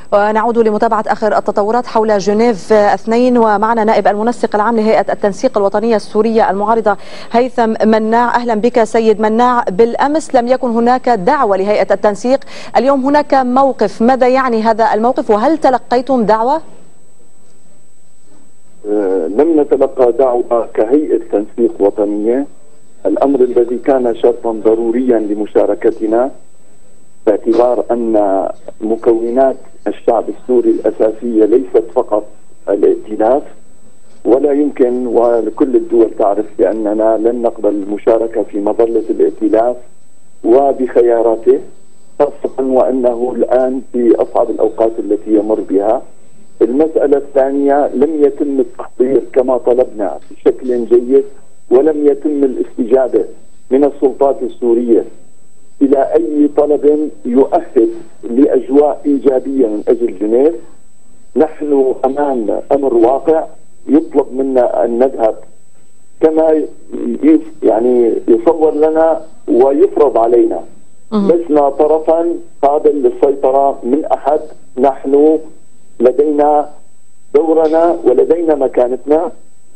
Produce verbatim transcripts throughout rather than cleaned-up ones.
ونعود لمتابعة آخر التطورات حول جنيف اثنين، ومعنا نائب المنسق العام لهيئة التنسيق الوطنية السورية المعارضة هيثم مناع. أهلا بك سيد مناع. بالأمس لم يكن هناك دعوة لهيئة التنسيق، اليوم هناك موقف، ماذا يعني هذا الموقف وهل تلقيتم دعوة؟ لم نتلقى دعوة كهيئة تنسيق وطنية. الأمر الذي كان شرطا ضروريا لمشاركتنا باعتبار أن مكونات الشعب السوري الأساسية ليست فقط الائتلاف، ولا يمكن، وكل الدول تعرف بأننا لن نقبل المشاركة في مظلة الائتلاف وبخياراته، خاصة وأنه الآن في أصعب الأوقات التي يمر بها. المسألة الثانية، لم يتم التحضير كما طلبنا بشكل جيد، ولم يتم الاستجابة من السلطات السورية إلى أي طلب يؤهل لأجواء إيجابية من أجل جنيف. نحن أمام أمر واقع، يطلب منا أن نذهب كما يعني يصور لنا ويفرض علينا. لسنا طرفا قابل للسيطرة من أحد، نحن لدينا دورنا ولدينا مكانتنا،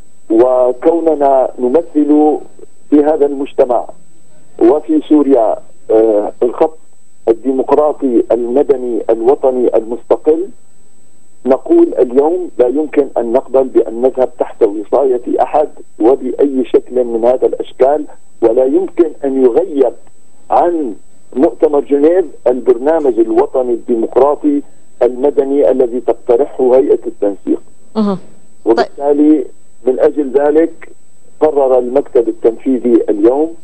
وكوننا نمثل في هذا المجتمع وفي سوريا آه الخط الديمقراطي المدني الوطني المستقل، نقول اليوم لا يمكن أن نقبل بأن نذهب تحت وصاية أحد وبأي شكل من هذا الأشكال، ولا يمكن أن يغيب عن مؤتمر جنيف البرنامج الوطني الديمقراطي المدني الذي تقترحه هيئة التنسيق. وبالتالي من أجل ذلك قرر المكتب التنفيذي اليوم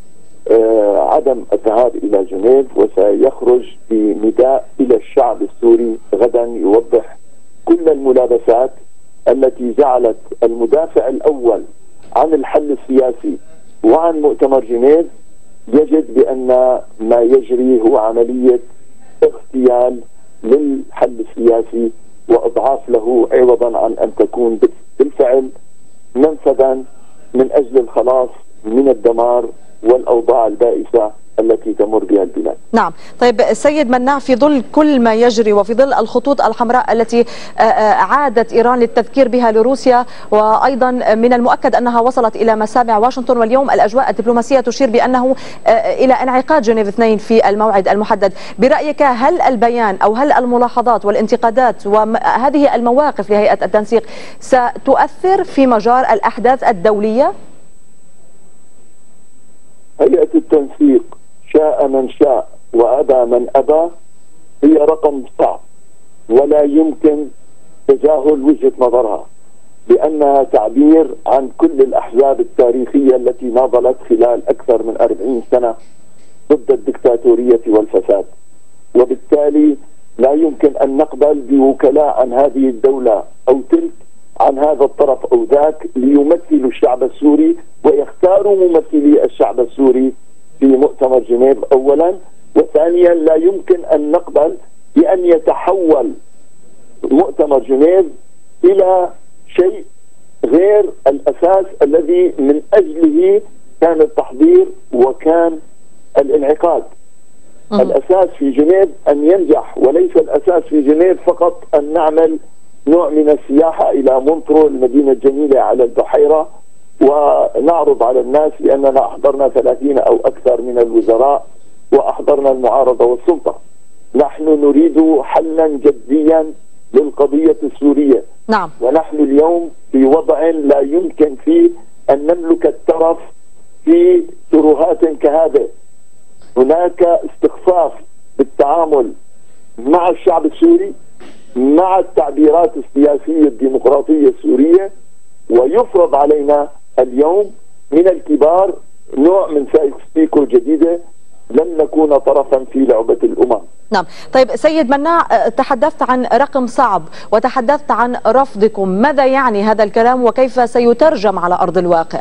آه عدم الذهاب إلى جنيف، وسيخرج بنداء إلى الشعب السوري غدا يوضح كل الملابسات التي جعلت المدافع الأول عن الحل السياسي وعن مؤتمر جنيف يجد بأن ما يجري هو عملية اغتيال للحل السياسي وإضعاف له، عوضا عن أن تكون بالفعل منفذا من أجل الخلاص من الدمار والأوضاع البائسة التي تمر بها البلاد. نعم، طيب سيد مناع، في ظل كل ما يجري وفي ظل الخطوط الحمراء التي عادت إيران للتذكير بها لروسيا، وأيضا من المؤكد أنها وصلت إلى مسامع واشنطن، واليوم الأجواء الدبلوماسية تشير بأنه إلى انعقاد جنيف اثنين في الموعد المحدد، برأيك هل البيان أو هل الملاحظات والانتقادات وهذه المواقف لهيئة التنسيق ستؤثر في مجار الأحداث الدولية؟ هيئة التنسيق شاء من شاء وأبى من أبى هي رقم صعب، ولا يمكن تجاهل وجهة نظرها، لأنها تعبير عن كل الأحزاب التاريخية التي ناضلت خلال أكثر من أربعين سنة ضد الدكتاتورية والفساد. وبالتالي لا يمكن أن نقبل بوكلاء عن هذه الدولة أو تلك عن هذا الطرف أو ذاك ليمثلوا الشعب السوري ويختاروا ممثلي الشعب السوري في مؤتمر جنيف أولا، وثانيا لا يمكن أن نقبل بأن يتحول مؤتمر جنيف إلى شيء غير الأساس الذي من أجله كان التحضير وكان الانعقاد. أه. الأساس في جنيف أن ينجح، وليس الأساس في جنيف فقط أن نعمل نوع من السياحة إلى مونترو المدينة الجميلة على البحيرة ونعرض على الناس بأننا أحضرنا ثلاثين أو أكثر من الوزراء وأحضرنا المعارضة والسلطة. نحن نريد حلا جديا للقضية السورية. نعم. ونحن اليوم في وضع لا يمكن فيه أن نملك الترف في ترهات كهذه. هناك استخفاف بالتعامل مع الشعب السوري، مع التعبيرات السياسية الديمقراطية السورية، ويفرض علينا اليوم من الكبار نوع من سايكو جديدة. لن نكون طرفا في لعبة الأمم. نعم، طيب سيد مناع، تحدثت عن رقم صعب وتحدثت عن رفضكم، ماذا يعني هذا الكلام وكيف سيترجم على أرض الواقع؟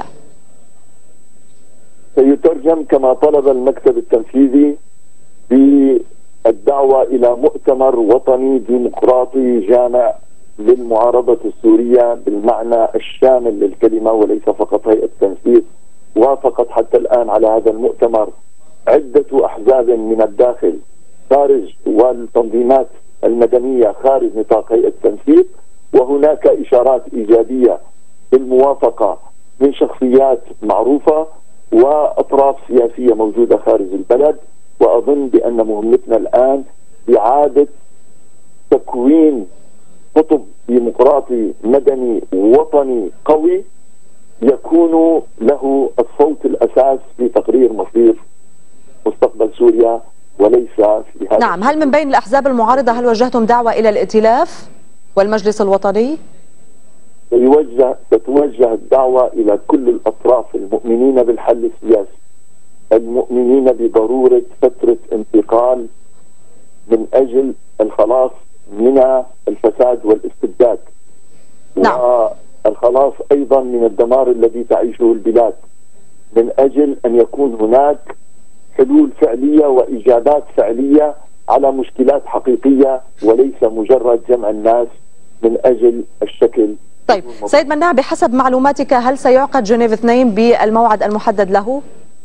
سيترجم كما طلب المكتب التنفيذي بالدعوة إلى مؤتمر وطني ديمقراطي جامع للمعارضة السورية بالمعنى الشامل للكلمة، وليس فقط هيئة التنسيق. وافقت حتى الآن على هذا المؤتمر عدة أحزاب من الداخل خارج والتنظيمات المدنية خارج نطاق هيئة التنسيق، وهناك إشارات إيجابية بالموافقة من شخصيات معروفة وأطراف سياسية موجودة خارج البلد. وأظن بأن مهمتنا الآن إعادة تكوين قطب ديمقراطي مدني وطني قوي يكون له الصوت الأساس في تقرير مصير مستقبل سوريا وليس في هذا. نعم، هل من بين الأحزاب المعارضة هل وجهتم دعوة إلى الائتلاف والمجلس الوطني؟ يوجه تتوجه الدعوة إلى كل الأطراف المؤمنين بالحل السياسي، المؤمنين بضرورة فترة انتقال من أجل الخلاص من الفساد والاستبداد. نعم. والخلاص أيضا من الدمار الذي تعيشه البلاد، من أجل أن يكون هناك حلول فعلية وإجابات فعلية على مشكلات حقيقية، وليس مجرد جمع الناس من أجل الشكل. طيب سيد مناع، بحسب معلوماتك هل سيعقد جنيف اثنين بالموعد المحدد له؟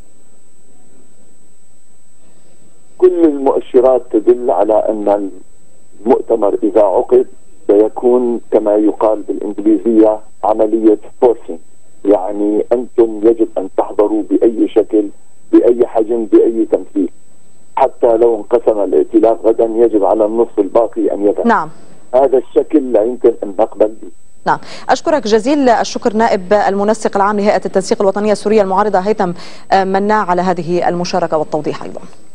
كل المؤشرات تدل على أن المؤتمر إذا عقد سيكون كما يقال بالإنجليزية عملية فورسينج، يعني أنتم يجب أن تحضروا بأي شكل بأي حجم بأي تمثيل، حتى لو انقسم الائتلاف غدا يجب على النصف الباقي أن يذهب. نعم. هذا الشكل لا يمكن أن نقبل به. نعم، أشكرك جزيل الشكر نائب المنسق العام لهيئة التنسيق الوطنية السورية المعارضة هيثم مناع على هذه المشاركة والتوضيح أيضا.